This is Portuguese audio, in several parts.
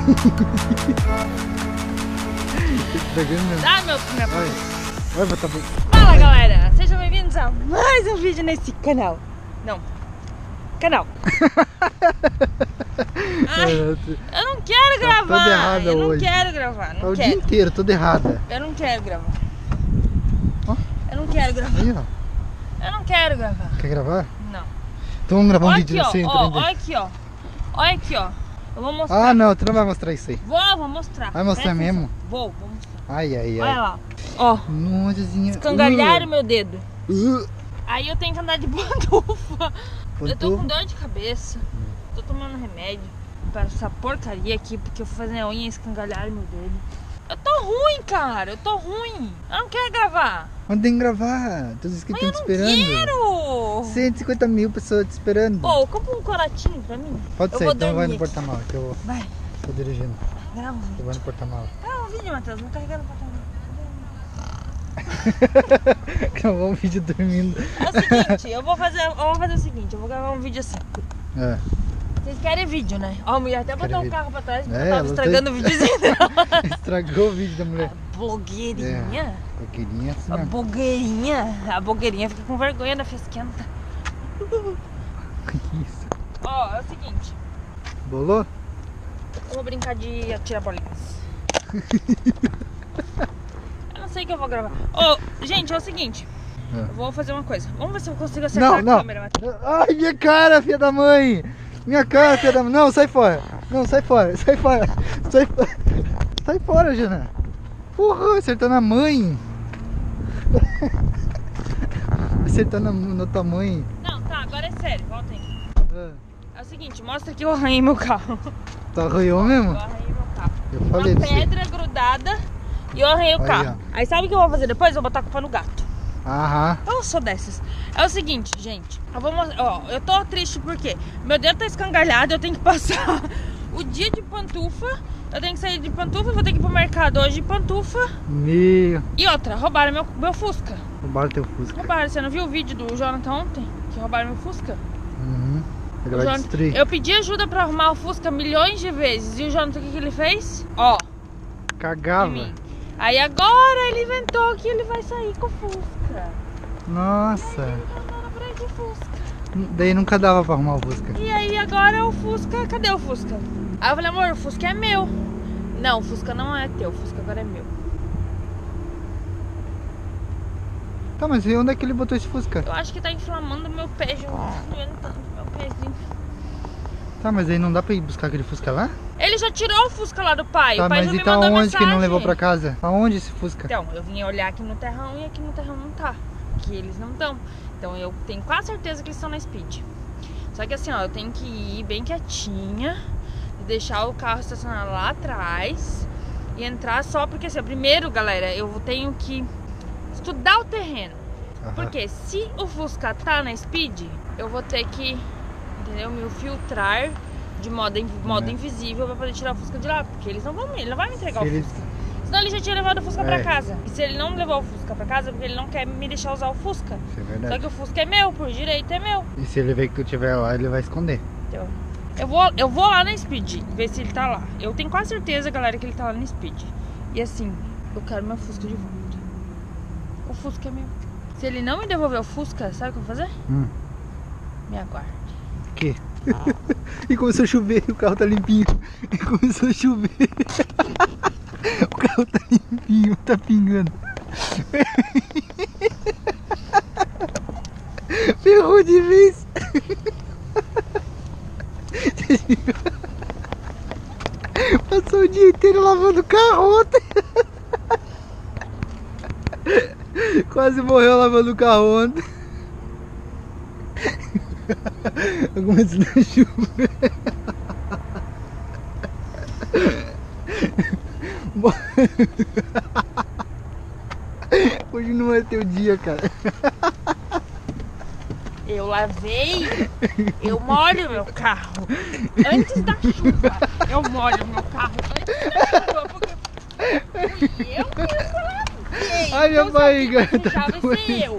Dá minha Vai botar bem. Fala galera, sejam bem-vindos a mais um vídeo nesse canal. Não, canal. Ai, eu não quero gravar. Toda errada eu não hoje. Quero gravar. Não o quero. dia inteiro, toda errada. Eu não quero gravar. Ó. Eu não quero gravar. Aí, ó. Eu não quero gravar. Quer gravar? Não. Então vamos gravar um Olha vídeo aqui, assim, ó, olha aqui, ó. Olha aqui, ó. Eu vou mostrar. Ah, não, tu não vai mostrar isso aí. Vou mostrar. Vai mostrar Presta mesmo? atenção. Vou mostrar. Ai, ai, ai. Olha lá. Ó. Nojazinha. Escangalharam meu dedo. Aí eu tenho que andar de pantufa. Eu tô com dor de cabeça. Tô tomando remédio para essa porcaria aqui, porque eu fui fazer a unha e escangalharam meu dedo. Eu tô ruim, cara. Eu tô ruim. Eu não quero gravar. Mas tem que gravar. Todos os inscritos estão te esperando. Quero! 150 mil pessoas te esperando. Pô, compra um corotinho pra mim. Pode eu ser, vou então vai no dormir aqui. porta-malas que eu vou. Vai, Tô dirigindo. grava um Eu vídeo. vou no porta-malas. Grava um vídeo, Matheus. Vou carregar no porta-malas. Gravar um vídeo dormindo. É o seguinte, eu vou fazer o seguinte, eu vou gravar um vídeo assim. É. Vocês querem vídeo, né? Ó, a mulher até botou o vídeo. carro pra trás porque É, eu tava ela estragando o videozinho dela. Estragou o vídeo da mulher. Blogueirinha. Coqueirinha assim A mesmo. blogueirinha. A blogueirinha fica com vergonha da fesquenta. Isso. Ó, é o seguinte. Bolou? Eu vou brincar de atirar bolinhas. Eu não sei o que eu vou gravar. Ô, gente, é o seguinte. É. Eu vou fazer uma coisa. Vamos ver se eu consigo acertar Não, a não. câmera, Matheus. Ai, minha cara, filha da mãe. Minha cara, filha da mãe. Não, sai fora. Não, sai fora. Sai fora. Sai fora. Sai fora, Jana. Porra, acertou na mãe. Acertou na tua mãe. Não, tá, agora é sério. Volta aí. Ah, É o seguinte, mostra que eu arranhei meu carro. tu arranhou mesmo? Eu arranhei meu carro. Eu falei Uma pra você. pedra grudada e eu arranhei o Aí, carro. ó. Aí sabe o que eu vou fazer depois? Eu vou botar a culpa no gato. Aham. Eu sou dessas. É o seguinte, gente. Eu vou mostrar. Ó, eu tô triste porque meu dedo tá escangalhado. Eu tenho que passar o dia de pantufa. Eu tenho que sair de pantufa. Vou ter que ir pro mercado hoje de pantufa. Meu. E outra, roubaram meu Fusca. Roubaram teu Fusca. Roubaram. Você não viu o vídeo do Jonathan ontem? Que roubaram meu Fusca? Uhum. Ele O vai Jonathan- destruir. Eu pedi ajuda pra arrumar o Fusca milhões de vezes. E o Jonathan, o que ele fez? Ó, em Cagava. mim. Aí agora ele inventou que ele vai sair com o Fusca. Nossa. Ele tá andando por aí de Fusca. Daí nunca dava pra arrumar o Fusca. E aí agora o Fusca, cadê o Fusca? Aí eu falei, amor, o Fusca é meu. Não, o Fusca não é teu, o Fusca agora é meu. Tá, mas e onde é que ele botou esse Fusca? Eu acho que tá inflamando meu pé, doendo tanto meu pezinho. Tá, mas aí não dá pra ir buscar aquele Fusca lá? Ele já tirou o Fusca lá do pai, Tá, o pai mas já me então mandou onde mensagem. que não levou pra casa? Aonde esse Fusca? Então, eu vim olhar aqui no terrão e aqui no terrão não tá. Que eles não estão. Então eu tenho quase certeza que eles estão na Speed. Só que assim, ó, eu tenho que ir bem quietinha e deixar o carro estacionado lá atrás e entrar só porque assim, ó, primeiro, galera, eu tenho que estudar o terreno. Aham. Porque se o Fusca tá na Speed, eu vou ter que, entendeu, me filtrar de modo invisível pra poder tirar o Fusca de lá. Porque ele não vai me entregar Se o ele- Fusca. Senão ele já tinha levado o Fusca pra É. casa. E se ele não levou o Fusca pra casa, é porque ele não quer me deixar usar o Fusca. Isso é Só verdade. que o Fusca é meu, por direito é meu. E se ele ver que tu estiver lá, ele vai esconder. Então, eu vou lá na Speed, ver se ele tá lá. Eu tenho quase certeza, galera, que ele tá lá na Speed. E assim, eu quero meu Fusca de volta. O Fusca é meu. Se ele não me devolver o Fusca, sabe o que eu vou fazer? Me aguarde. O quê? E começou a chover, o carro tá limpinho. E começou a chover. O carro tá limpinho, tá pingando. Ferrou de vez. Passou o dia inteiro lavando o carro ontem. Quase morreu lavando o carro ontem. Começou a chover. Hoje não é teu dia, cara. Eu lavei, eu molho meu carro antes da chuva. Eu molho meu carro antes da chuva, porque fui eu que lavei. Ai, minha Então, barriga se alguém sujar, vai ser eu.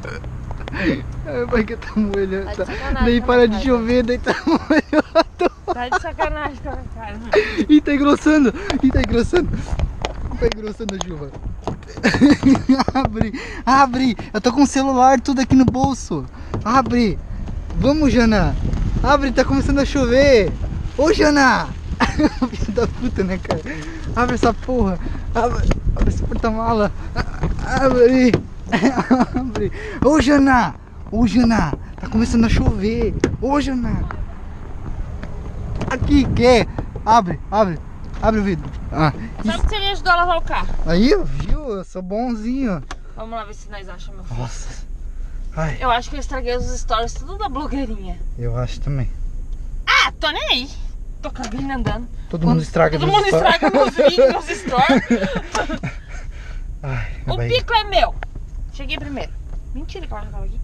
Ai, minha barriga tá molhando. Tá de sacanagem, Daí tá para de marcado. chover, daí tá molhando. Tá Tá de sacanagem com a cara. Ih, tá engrossando. Ih, tá engrossando. Tá engrossando a chuva. Abre, abre. Eu tô com o celular tudo aqui no bolso. Abre. Vamos, Jana. Abre, tá começando a chover. Ô, Jana. Filho da puta, né, cara? Abre essa porra. Abre esse porta-mala. Abre. Abre. Ô, Jana. Ô, Jana. Tá começando a chover. Ô, Jana. Aqui, quer? Abre, abre. Abre o vidro. Ah, Sabe que você me ajudou a lavar o carro? aí, viu? Eu sou bonzinho. Vamos lá ver se nós achamos meu Nossa. Fusca. Ai, Eu acho que eu estraguei os stories tudo da blogueirinha. eu acho também. Ah, tô nem aí. Tô cagando andando. Todo mundo estraga Todo meus mundo stories. estraga meus vídeos, meus stories. Ai, O barriga. pico é meu. Cheguei primeiro. Mentira que ela já tava aqui.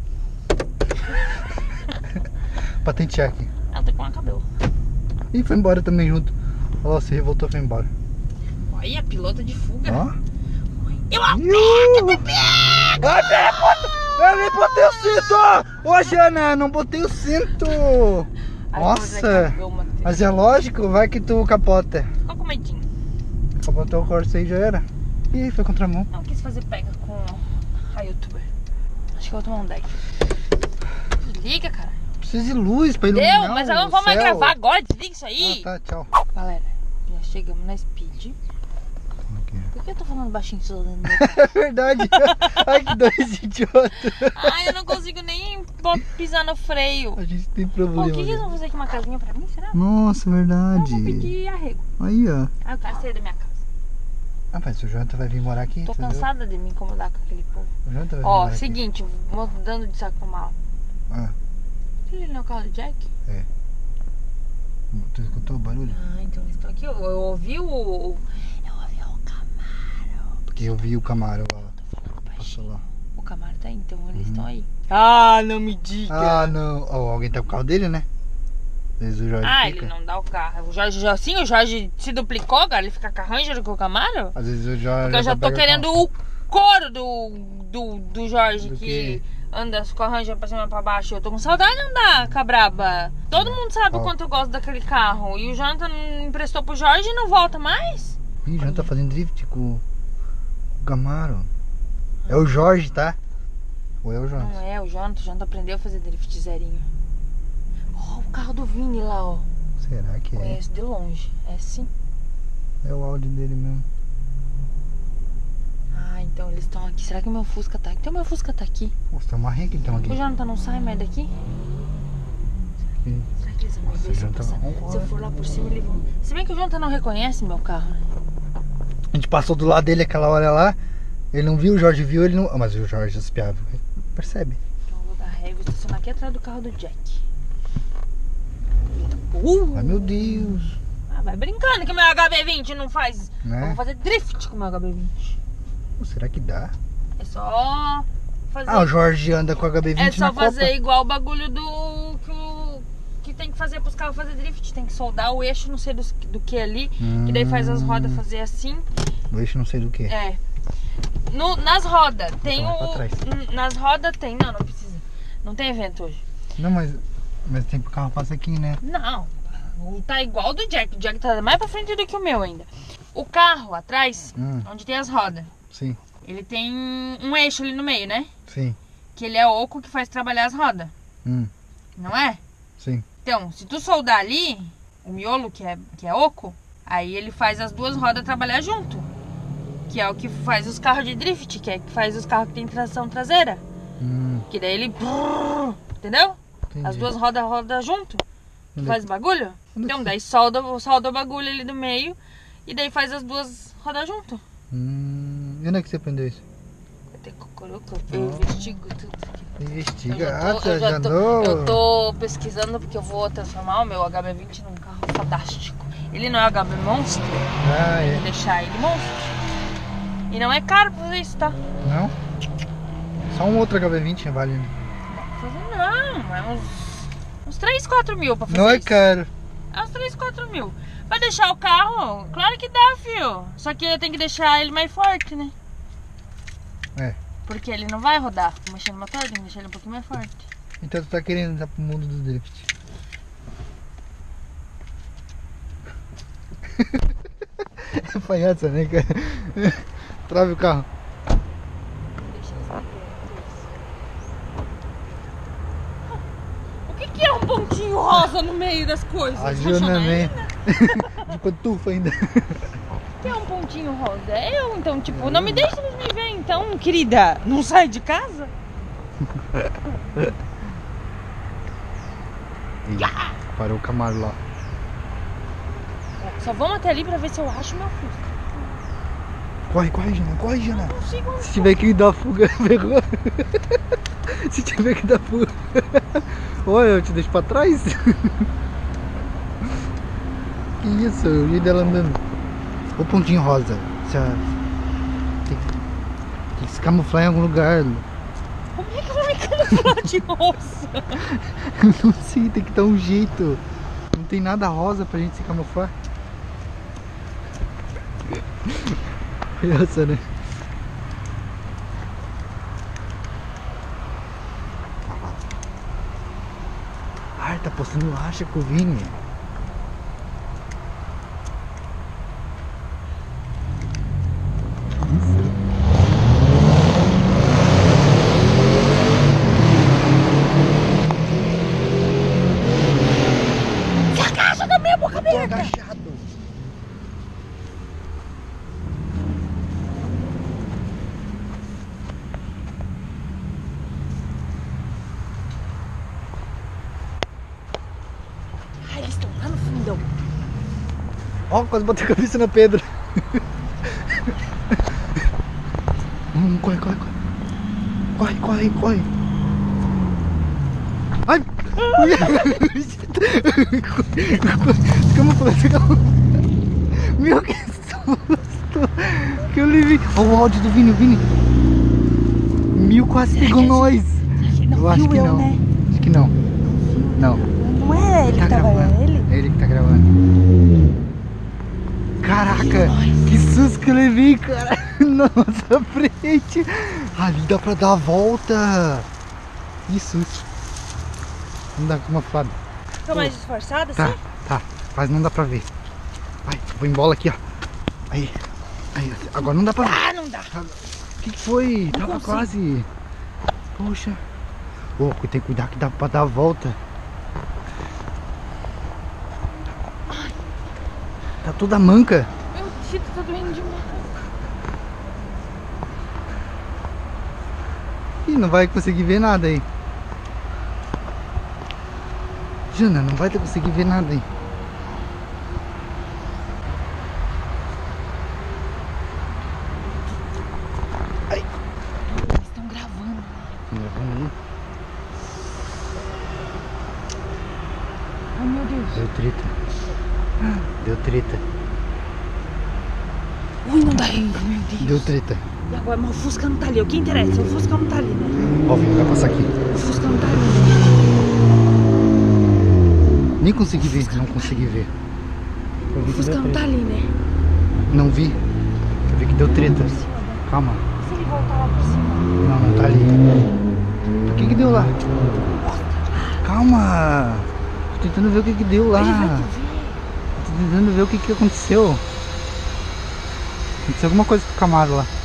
Patentear aqui. Ela tá com o cabelo. E foi embora também junto. Olha lá, se revoltou, foi embora. Olha, pilota de fuga. Ó. Eu aperto, Ai, pera, puta! Eu nem botei o cinto! Ô, Jana, não botei o cinto! Nossa! Mas é lógico, vai que tu capota. Ficou com medinho. Capotou o Corsa aí, já era. Ih, foi contramão. Não quis fazer pega com a youtuber. Acho que eu vou tomar um deck. Desliga, cara. Precisa de luz pra iluminar. Deu, mas eu não vou mais céu. gravar agora. Desliga isso aí. Ah, tá, tchau. Galera, já chegamos na Speed. Por que eu tô falando baixinho só dentro do meu carro? É verdade. Ai, que dois idiotas. Ai, eu não consigo nem pisar no freio. A gente tem Ó, problema. o que eles vão fazer aqui? Uma casinha pra mim, será? Nossa, Eu verdade. vou pedir arrego. Aí, ó. Aí eu quero sair da minha casa. Ah, mas o Jonathan vai vir morar aqui. Tô entendeu? cansada de me incomodar com aquele povo. O Jonathan vai vir Ó, morar seguinte, mudando de saco pra mala. aqui. Ah, Ele não é o carro do Jack? tu escutou o barulho? Ah, então eles estão aqui. Eu ouvi o Camaro. Porque eu vi o Camaro lá. Tô falando Passou baixinho. lá. O Camaro tá aí, então eles estão aí. Ah, não me diga. Ah, não. Ó, alguém tá com o carro dele, né? Desde o Jorge Ah, fica. ele não dá o carro. O Jorge já sim, o Jorge se duplicou, agora ele fica com a Ranger com o Camaro? Às vezes o Jorge. Porque eu já tô pega querendo com- o couro do Jorge Do que quê? anda com a Ranger pra cima e pra baixo. Eu tô com saudade de andar com a braba. Todo mundo sabe o Ó. quanto eu gosto daquele carro. E o Jonathan emprestou pro Jorge e não volta mais? Ih, o Jonathan tá fazendo drift com o Camaro. É o Jorge, tá? Ou é o Jonathan? Não é, o Jonathan aprendeu a fazer drift zerinho. Ó, o carro do Vini lá, ó. Será que é? Conheço de longe. É sim. É o áudio dele mesmo. Ah, então eles estão aqui. Será que o meu Fusca tá aqui? Então o meu Fusca tá aqui. Pô, você tá uma renca então aqui. O Jonathan não sai mais daqui? Ih, Será que eles vão me Nossa, ver se eu, Jonathan, passar? vamos Se eu for lá por cima, ele vão... Se bem que o Jonathan não reconhece meu carro, né? A gente passou do lado dele aquela hora lá. Ele não viu, o Jorge viu, ele não. Ah, mas o Jorge espiava. Percebe? Então eu vou dar ré e vou estacionar aqui atrás do carro do Jack. Ai, meu Deus. Ah, vai brincando que meu HB20 não faz... Né? Eu vou fazer drift com o meu HB20. Pô, será que dá? É só fazer... Ah, o Jorge anda com o HB20 É só na fazer Copa. igual o bagulho do... Que tem que fazer pros carros fazer drift. Tem que soldar o eixo, não sei do que ali. Que daí faz as rodas fazer assim. O eixo não sei do que. É. Nas rodas tem Então vai pra trás. Nas rodas tem... Não precisa. Não tem evento hoje. Não, mas tem que o carro passa aqui, né? Não. Tá igual do Jack. O Jack tá mais pra frente do que o meu ainda. O carro atrás, onde tem as rodas, Sim, ele tem um eixo ali no meio, né? sim. Que ele é oco que faz trabalhar as rodas. Não é? Sim. Então, se tu soldar ali, o miolo que é oco, aí ele faz as duas rodas trabalhar junto. Que é o que faz os carros de drift, que é o que faz os carros que tem tração traseira. Que daí ele... Entendeu? Entendi. As duas rodas rodam junto. Que Onde é faz o bagulho. onde é Então, que- daí solda o bagulho ali do meio. E daí faz as duas rodar junto. E onde é que você aprendeu isso? Tem cocuruco, eu investigo tudo. Investiga. Eu tô pesquisando porque eu vou transformar o meu HB20 num carro fantástico. Ele não é HB monstro, Ah, eu é. vou deixar ele monstro. E não é caro pra fazer isso, tá? Não? Só um outro HB20 vale. Fazer não, é uns 3, 4 mil pra fazer Não é isso. caro. É uns 3, 4 mil. Pra deixar o carro, claro que dá, fio. Só que eu tenho que deixar ele mais forte, né? É. Porque ele não vai rodar mexendo no motor, tem que deixar ele um pouquinho mais forte. Então tu tá querendo ir pro mundo do drift. É palhaça, né, cara? Trave o carro. O que é um pontinho rosa no meio das coisas? A Janaína. Janaína? De pantufa ainda. O que é um pontinho rosa? É eu, então, tipo, não me deixa eles me ver, então, querida. Não sai de casa? Ih, parou o Camaro lá. Só vamos até ali pra ver se eu acho meu Fusca. Corre, corre, Jana, corre, Jana. Não consigo. Se tiver que dar fuga, ferrou. Se tiver que dar fuga. Olha, eu te deixo pra trás. Que isso, o jeito dela andando. O pontinho rosa. Tem que se camuflar em algum lugar. Como é que eu vou me camuflar de rosa? Não sei, tem que dar um jeito. Não tem nada rosa pra gente se camuflar. Essa, né? Ai, tá postando racha com o Vini. Se agacha da minha boca Tô aberta. agachado. Ai, eles estão lá no fundão. Ó, quase botei a cabeça na pedra. Corre, corre, corre. Corre, corre, corre. Ai! Calma. Meu, que susto! Que eu levei. Olha o áudio do Vini, Vini. Mil quase pegou nós. Eu acho que não. Né? Acho que não. Não. Não é ele que tava gravando. ele? É ele que tá gravando. Caraca, que susto que eu levei, cara. Nossa frente. Ali dá pra dar a volta. Que susto. Não dá uma fada. Tô mais disfarçada, Tá, assim? tá. Mas não dá pra ver. Vai, vou embola aqui, ó. Aí. Agora não dá pra ver. Ah, não dá. O que foi? Não Tava consigo. quase. Poxa. Ô, tem que cuidar que dá pra dar a volta. Tá toda manca. Meu dedo tá doendo demais. Ih, não vai conseguir ver nada aí. Jana, não vai conseguir ver nada aí. Ai. Eles estão gravando. Tá gravando aí? Ai, meu Deus. Deu treta. Deu treta. Ui, não dá. Ai, meu Deus. Deu treta. E agora, mas o Fusca não tá ali. O que interessa? O Fusca não tá ali, né? Ó, o Vini vai passar aqui. O Fusca não tá ali, né? Nem consegui ver, não consegui ver. Eu vi O que Fusca deu não tá treta. ali, né? Não vi. Eu vi que deu treta. Por cima, né? Calma. Se ele voltar lá por cima. Não, não tá ali. O que que deu lá? Calma. Tô tentando ver o que que deu lá. Ele vai te ver. Tô tentando ver o que que aconteceu. Aconteceu alguma coisa com o Camaro lá.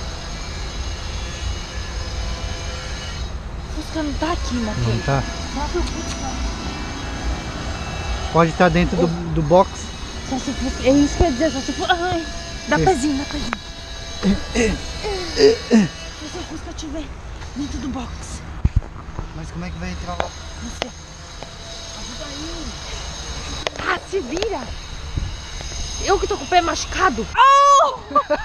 O Fusca não tá aqui, Não Matheus. tá? Só se o Fusca... Pode estar dentro do box. Só se o Fusca... É isso que eu ia dizer. Só se o Fusca... Ai, dá pezinho, dá pezinho. Só se o Fusca estiver dentro do box. Mas como é que vai entrar lá? Não sei. Ajuda aí. Tá, se vira. Eu que tô com o pé machucado. Oh!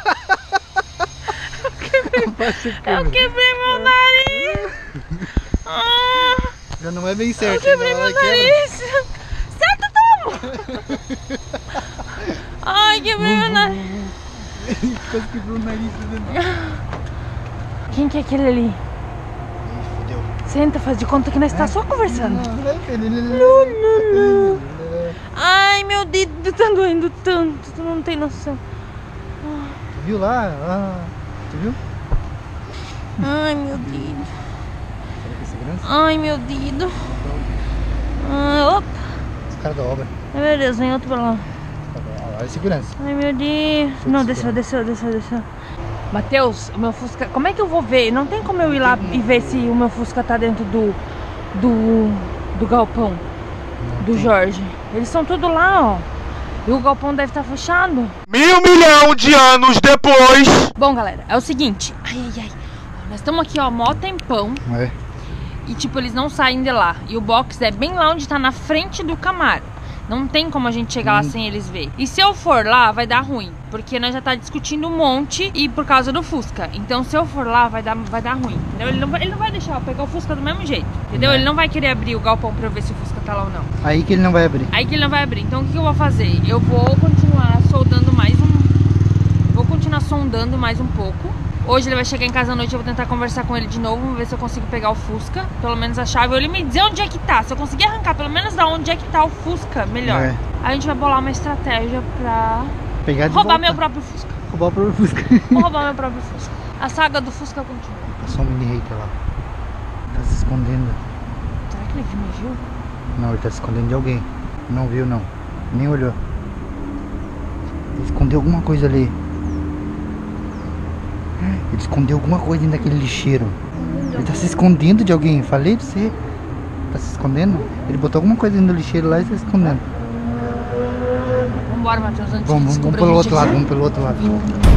Eu quebrei meu nariz. Ah, Já não é bem eu certo. quebrei ainda meu ela quebra. nariz. Certo, tamo. Ai, quebrei meu nariz. Quase quebrou o nariz. Quem que é aquele ali? Ih, fodeu. Senta, faz de conta que nós tá só conversando. Não. Ai, meu dedo tá doendo tanto. Tu não tem noção. Tu viu lá? Ah, tu viu? Ai, meu dedo. Será que é segurança? Ai, meu dedo. Ai, opa. Os caras da obra. Ai, meu Deus, vem outro pra lá. Os caras da obra. Olha a segurança. Ai, meu Deus. Não, desceu. Matheus, o meu Fusca... Como é que eu vou ver? Não tem como eu ir lá e ver se o meu Fusca tá dentro do galpão do Jorge. Eles são tudo lá, ó. E o galpão deve estar fechado. 1.000 milhão de anos depois. Bom, galera, é o seguinte. Ai. Nós estamos aqui, ó, mó tempão. É. E tipo, eles não saem de lá. E o box é bem lá onde tá na frente do Camaro. Não tem como a gente chegar lá sem eles ver. E se eu for lá, vai dar ruim. Porque nós já tá discutindo um monte e por causa do Fusca. Então se eu for lá, vai dar ruim. Entendeu? Ele não vai deixar eu pegar o Fusca do mesmo jeito. Entendeu? Ele não vai querer abrir o galpão pra eu ver se o Fusca tá lá ou não. Aí que ele não vai abrir. Então o que eu vou fazer? Eu vou continuar soldando mais Vou continuar sondando mais um pouco. Hoje ele vai chegar em casa à noite, eu vou tentar conversar com ele de novo, vamos ver se eu consigo pegar o Fusca, pelo menos a chave, ou ele me dizer onde é que tá. Se eu conseguir arrancar pelo menos da onde é que tá o Fusca, melhor. É. Aí a gente vai bolar uma estratégia pra Pegar de roubar volta. meu próprio Fusca. Roubar o próprio Fusca. Vou roubar meu próprio Fusca. A saga do Fusca continua. Passou um mini hater lá. Tá se escondendo. Será que ele me viu? Não, ele tá se escondendo de alguém. Não viu, não. Nem olhou. Ele escondeu alguma coisa ali. Ele escondeu alguma coisa dentro daquele lixeiro. Ele tá se escondendo de alguém. Falei pra você. Tá se escondendo? Ele botou alguma coisa dentro do lixeiro lá e tá se escondendo. Vambora, Matheus, antes de Vamos descobrir pelo a outro gente lado, aqui. vamos pelo outro lado.